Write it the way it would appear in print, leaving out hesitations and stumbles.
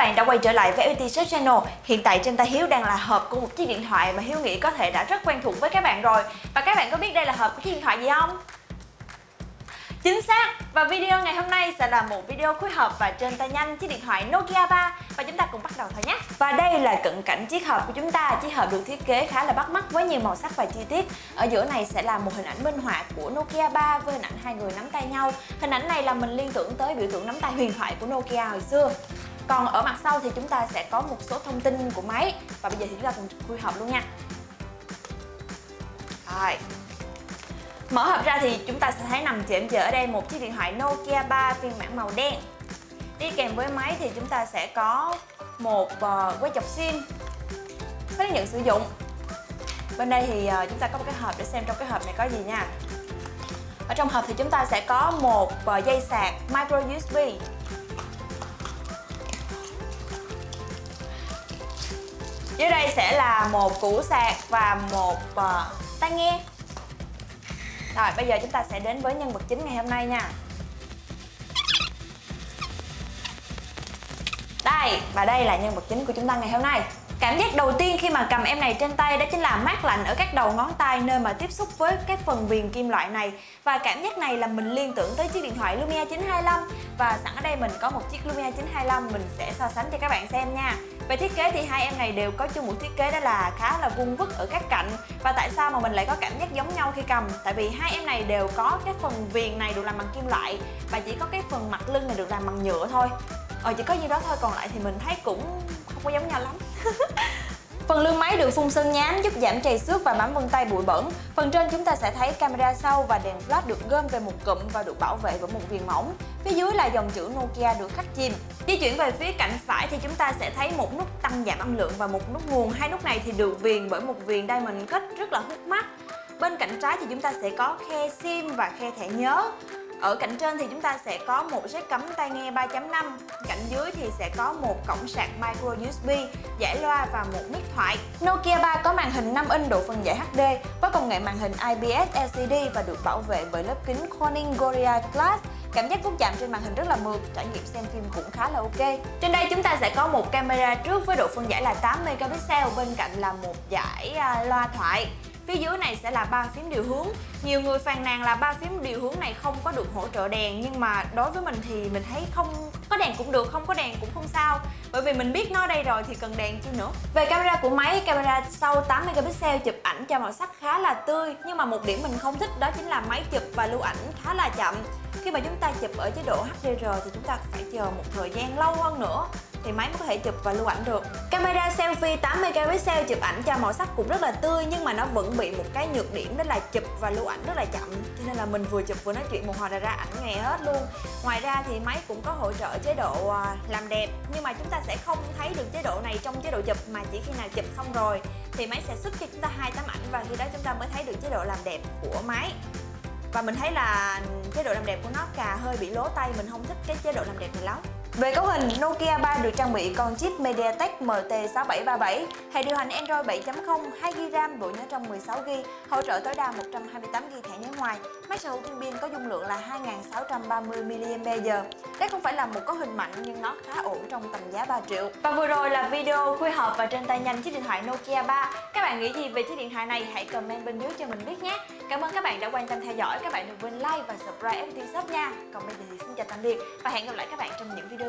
bạn đã quay trở lại với FPT Shop Channel. Hiện tại trên tay Hiếu đang là hộp của một chiếc điện thoại mà Hiếu nghĩ có thể đã rất quen thuộc với các bạn rồi. Và các bạn có biết đây là hộp của chiếc điện thoại gì không? Chính xác! Và video ngày hôm nay sẽ là một video khui hộp và trên tay nhanh chiếc điện thoại Nokia 3. Và chúng ta cùng bắt đầu thôi nhé. Và đây là cận cảnh chiếc hộp của chúng ta. Chiếc hộp được thiết kế khá là bắt mắt với nhiều màu sắc và chi tiết. Ở giữa này sẽ là một hình ảnh minh họa của Nokia 3 với hình ảnh hai người nắm tay nhau. Hình ảnh này làm mình liên tưởng tới biểu tượng nắm tay huyền thoại của Nokia hồi xưa. Còn ở mặt sau thì chúng ta sẽ có một số thông tin của máy. Và bây giờ thì chúng ta cùng khui hộp luôn nha. Rồi. Mở hộp ra thì chúng ta sẽ thấy nằm chễm chệ ở đây một chiếc điện thoại Nokia 3 phiên bản màu đen. Đi kèm với máy thì chúng ta sẽ có một que chọc sim, hướng dẫn sử dụng. Bên đây thì chúng ta có một cái hộp để xem trong cái hộp này có gì nha. Ở trong hộp thì chúng ta sẽ có một dây sạc micro USB. Dưới đây sẽ là một củ sạc và một tai nghe. Rồi bây giờ chúng ta sẽ đến với nhân vật chính ngày hôm nay nha. Đây, và đây là nhân vật chính của chúng ta ngày hôm nay. Cảm giác đầu tiên khi mà cầm em này trên tay đó chính là mát lạnh ở các đầu ngón tay nơi mà tiếp xúc với cái phần viền kim loại này. Và cảm giác này là mình liên tưởng tới chiếc điện thoại Lumia 925. Và sẵn ở đây mình có một chiếc Lumia 925, mình sẽ so sánh cho các bạn xem nha. Về thiết kế thì hai em này đều có chung một thiết kế đó là khá là vuông vức ở các cạnh. Và tại sao mà mình lại có cảm giác giống nhau khi cầm? Tại vì hai em này đều có cái phần viền này được làm bằng kim loại và chỉ có cái phần mặt lưng này được làm bằng nhựa thôi. Chỉ có như đó thôi, còn lại thì mình thấy cũng không có giống nhau lắm. Phần lưng máy được phun sơn nhám giúp giảm trầy xước và bám vân tay bụi bẩn. Phần trên chúng ta sẽ thấy camera sau và đèn flash được gom về một cụm và được bảo vệ bởi một viền mỏng. Phía dưới là dòng chữ Nokia được khắc chìm. Di chuyển về phía cạnh phải thì chúng ta sẽ thấy một nút tăng giảm âm lượng và một nút nguồn. Hai nút này thì được viền bởi một viền diamond cut rất là hút mắt. Bên cạnh trái thì chúng ta sẽ có khe sim và khe thẻ nhớ. Ở cạnh trên thì chúng ta sẽ có một jack cắm tai nghe 3.5. Cạnh dưới thì sẽ có một cổng sạc micro USB, giải loa và một mic thoại. Nokia 3 có màn hình 5 inch độ phân giải HD với công nghệ màn hình IPS LCD và được bảo vệ bởi lớp kính Corning Gorilla Glass. Cảm giác vuốt chạm trên màn hình rất là mượt, trải nghiệm xem phim cũng khá là ok. Trên đây chúng ta sẽ có một camera trước với độ phân giải là 8 megapixel, bên cạnh là một dải loa thoại. Phía dưới này sẽ là 3 phím điều hướng. Nhiều người phàn nàn là 3 phím điều hướng này không có được hỗ trợ đèn, nhưng mà đối với mình thì mình thấy không có đèn cũng được, không có đèn cũng không sao. Bởi vì mình biết nó đây rồi thì cần đèn chi nữa. Về camera của máy, camera sau 8 megapixel chụp ảnh cho màu sắc khá là tươi, nhưng mà một điểm mình không thích đó chính là máy chụp và lưu ảnh khá là chậm. Khi mà chúng ta chụp ở chế độ HDR thì chúng ta phải chờ một thời gian lâu hơn nữa thì máy mới có thể chụp và lưu ảnh được. Camera selfie 8 megapixel chụp ảnh cho màu sắc cũng rất là tươi, nhưng mà nó vẫn bị một cái nhược điểm đó là chụp và lưu ảnh rất là chậm. Cho nên là mình vừa chụp vừa nói chuyện một hồi là ra ảnh ngày hết luôn. Ngoài ra thì máy cũng có hỗ trợ chế độ làm đẹp, nhưng mà chúng ta sẽ không thấy được chế độ này trong chế độ chụp, mà chỉ khi nào chụp xong rồi thì máy sẽ xuất cho chúng ta 2 tấm ảnh và khi đó chúng ta mới thấy được chế độ làm đẹp của máy. Và mình thấy là chế độ làm đẹp của nó cà hơi bị lố tay, mình không thích cái chế độ làm đẹp này lắm. Về cấu hình, Nokia 3 được trang bị con chip MediaTek MT6737, hệ điều hành Android 7.0, 2GB RAM, bộ nhớ trong 16GB, hỗ trợ tối đa 128GB thẻ nhớ ngoài. Máy sở hữu viên pin có dung lượng là 2630 mAh. Đây không phải là một cấu hình mạnh nhưng nó khá ổn trong tầm giá 3 triệu. Và vừa rồi là video khui hộp và trên tay nhanh chiếc điện thoại Nokia 3. Các bạn nghĩ gì về chiếc điện thoại này? Hãy comment bên dưới cho mình biết nhé. Cảm ơn các bạn đã quan tâm theo dõi. Các bạn đừng quên like và subscribe FPT Shop nha. Còn bây giờ thì xin chào tạm biệt và hẹn gặp lại các bạn trong những video